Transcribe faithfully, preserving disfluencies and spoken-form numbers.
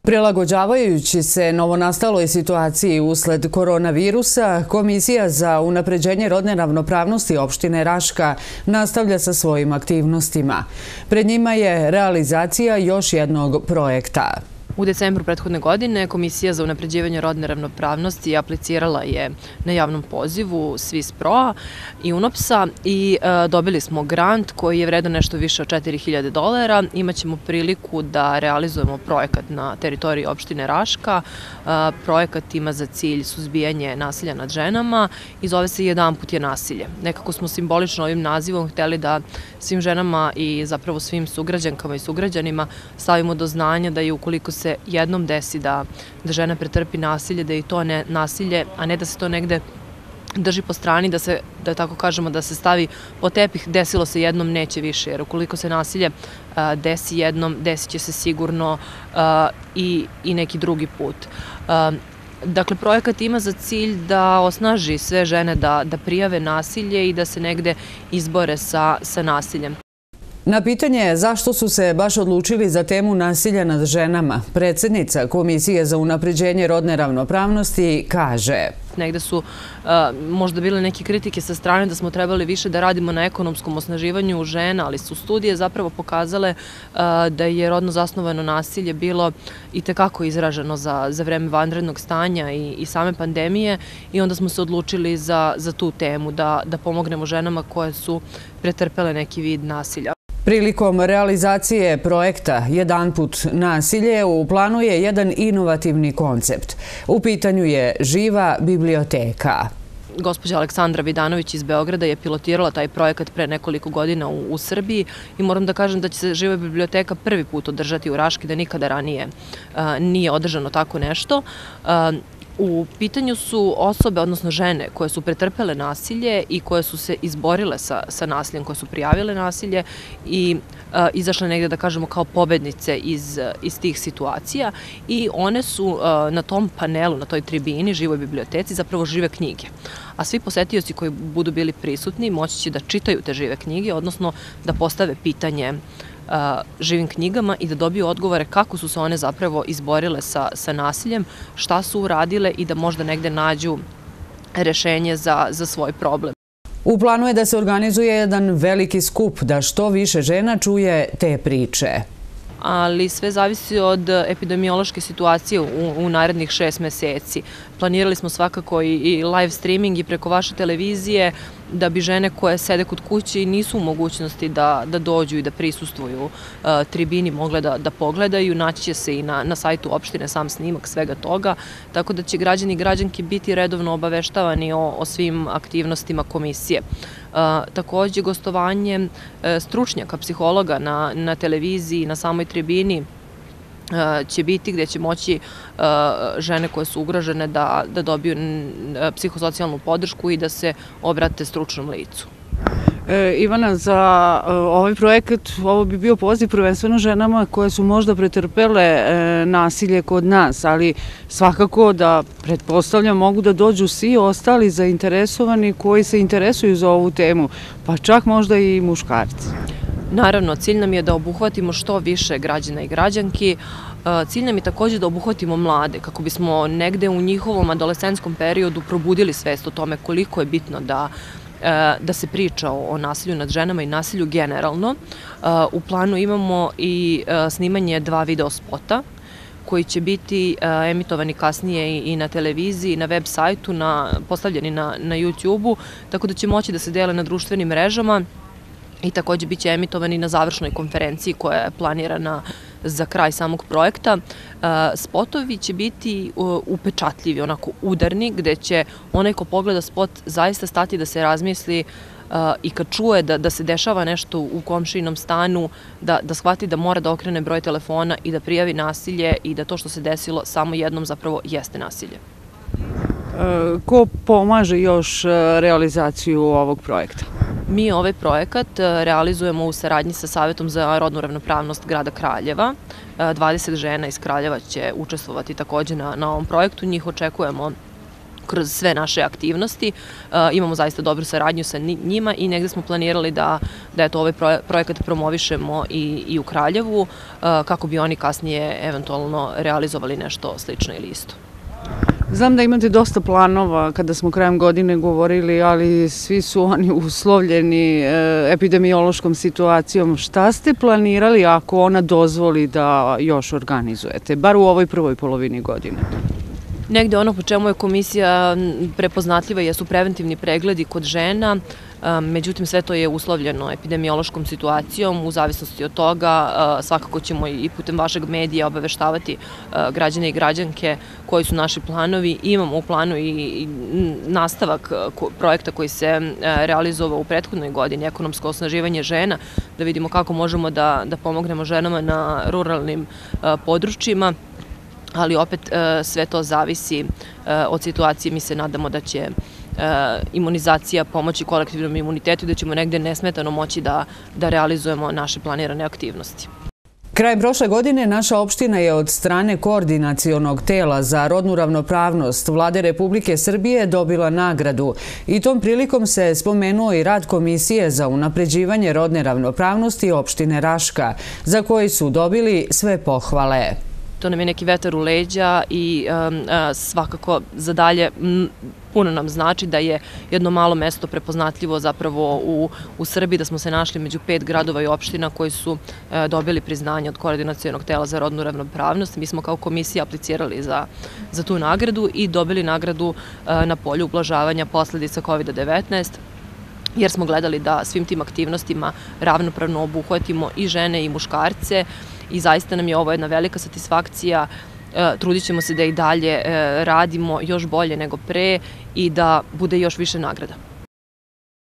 Prilagođavajući se novonastaloj situaciji usled koronavirusa, Komisija za unapređenje rodne ravnopravnosti opštine Raška nastavlja sa svojim aktivnostima. Pred njima je realizacija još jednog projekta. U decembru prethodne godine Komisija za unapređivanje rodne ravnopravnosti aplicirala je na javnom pozivu Swiss Pro-a i UNOPS-a i dobili smo grant koji je vredan nešto više od četiri hiljade dolara. Imaćemo priliku da realizujemo projekat na teritoriji opštine Raška. Projekat ima za cilj suzbijanje nasilja nad ženama i zove se Jedanput je nasilje. Nekako smo simbolično ovim nazivom hteli da svim ženama i zapravo svim sugrađankama i sugrađanima stavimo do znanja da je ukoliko se jednom desi da žena pretrpi nasilje, da je to ne nasilje, a ne da se to negde drži po strani, da se, da tako kažemo, da se stavi po tepih, desilo se jednom, neće više, jer ukoliko se nasilje desi jednom, desit će se sigurno i, i neki drugi put. Dakle, projekat ima za cilj da osnaži sve žene da, da prijave nasilje i da se negde izbore sa, sa nasiljem. Na pitanje zašto su se baš odlučili za temu nasilja nad ženama, predsjednica Komisije za unapređenje rodne ravnopravnosti kaže: Negde su možda bile neke kritike sa strane da smo trebali više da radimo na ekonomskom osnaživanju žena, ali su studije zapravo pokazale da je rodno zasnovano nasilje bilo i tekako izraženo za, za vreme vanrednog stanja i, i same pandemije, i onda smo se odlučili za, za tu temu, da, da pomognemo ženama koje su pretrpele neki vid nasilja. Prilikom realizacije projekta Jedanput nasilje u planu je jedan inovativni koncept. U pitanju je živa biblioteka. Gospođa Aleksandra Vidanović iz Beograda je pilotirala taj projekat pre nekoliko godina u, u Srbiji i moram da kažem da će se živa biblioteka prvi put održati u Raški, da nikada ranije a, nije održano tako nešto. A, U pitanju su osobe, odnosno žene, koje su pretrpele nasilje i koje su se izborile sa, sa nasiljem, koje su prijavile nasilje i a, izašle negde, da kažemo, kao pobednice iz, iz tih situacija, i one su a, na tom panelu, na toj tribini, živoj biblioteci, zapravo žive knjige. A svi posetioci koji budu bili prisutni moći će da čitaju te žive knjige, odnosno da postave pitanje živim knjigama i da dobiju odgovore kako su se one zapravo izborile sa, sa nasiljem, šta su uradile i da možda negde nađu rešenje za, za svoj problem. U planu je da se organizuje jedan veliki skup, da što više žena čuje te priče. Ali sve zavisi od epidemiološke situacije u, u narednih šest meseci. Planirali smo svakako i, i live streaming i preko vaše televizije, da bi žene koje sede kod kuće i nisu u mogućnosti da, da dođu i da prisustvuju uh, tribini mogle da, da pogledaju. Naći će se i na, na sajtu opštine sam snimak svega toga, tako da će građani i građanke biti redovno obaveštavani o, o svim aktivnostima komisije. Uh, takođe, gostovanje uh, stručnjaka, psihologa na, na televiziji, na samoj tribini će biti, gde će moći žene koje su ugrožene da, da dobiju psihosocijalnu podršku i da se obrate stručnom licu. E, Ivana, za ovaj projekat ovo bi bio poziv prvenstveno ženama koje su možda pretrpele e, nasilje kod nas, ali svakako da, pretpostavljam, mogu da dođu svi ostali zainteresovani koji se interesuju za ovu temu, pa čak možda i muškarci. Naravno, cilj nam je da obuhvatimo što više građana i građanki. Cilj nam je takođe da obuhvatimo mlade, kako bismo negde u njihovom adolescentskom periodu probudili svest o tome koliko je bitno da, da se priča o nasilju nad ženama i nasilju generalno. U planu imamo i snimanje dva video spota koji će biti emitovani kasnije i na televiziji, na web sajtu, na, postavljeni na, na YouTube-u, tako da će moći da se dele na društvenim mrežama. I takođe bit će emitovani na završnoj konferenciji koja je planirana za kraj samog projekta. Spotovi će biti upečatljivi, onako udarni, gde će onaj ko pogleda spot zaista stati da se razmisli i kad čuje da, da se dešava nešto u komšijinom stanu, da, da shvati da mora da okrene broj telefona i da prijavi nasilje i da to što se desilo samo jednom zapravo jeste nasilje. Ko pomaže još realizaciju ovog projekta? Mi ovaj projekat realizujemo u saradnji sa Savetom za rodnu ravnopravnost grada Kraljeva. dvadeset žena iz Kraljeva će učestvovati takođe na, na ovom projektu. Njih očekujemo kroz sve naše aktivnosti. Imamo zaista dobru saradnju sa njima i negde smo planirali da, da eto, ovaj projekat promovišemo i, i u Kraljevu, kako bi oni kasnije eventualno realizovali nešto slično ili isto. Znam da imate dosta planova kada smo krajem godine govorili, ali svi su oni uslovljeni epidemiološkom situacijom. Šta ste planirali ako ona dozvoli da još organizujete, bar u ovoj prvoj polovini godine? Negde ono po čemu je komisija prepoznatljiva jesu preventivni pregledi kod žena, međutim sve to je uslovljeno epidemiološkom situacijom. U zavisnosti od toga svakako ćemo i putem vašeg medija obaveštavati građane i građanke koji su naši planovi. Imamo u planu i nastavak projekta koji se realizovao u prethodnoj godini, ekonomsko osnaživanje žena, da vidimo kako možemo da, da pomognemo ženama na ruralnim područjima. Ali opet sve to zavisi od situacije. Mi se nadamo da će imunizacija pomoći kolektivnom imunitetu i da ćemo negde nesmetano moći da, da realizujemo naše planirane aktivnosti. Krajem prošle godine naša opština je od strane Koordinacionog tela za rodnu ravnopravnost Vlade Republike Srbije dobila nagradu i tom prilikom se spomenuo i rad Komisije za unapređivanje rodne ravnopravnosti opštine Raška, za koji su dobili sve pohvale. To nam je neki vetar u leđa i svakako za dalje puno nam znači da je jedno malo mesto prepoznatljivo zapravo u, u Srbiji, da smo se našli među pet gradova i opština koji su dobili priznanje od Koordinacionog tela za rodnu ravnopravnost. Mi smo kao komisija aplicirali za, za tu nagradu i dobili nagradu na polju ublažavanja posledica kovid devetnaest, jer smo gledali da svim tim aktivnostima ravnopravno obuhvatimo i žene i muškarce. I zaista nam je ovo jedna velika satisfakcija. Trudit ćemo se da i dalje radimo još bolje nego pre i da bude još više nagrada.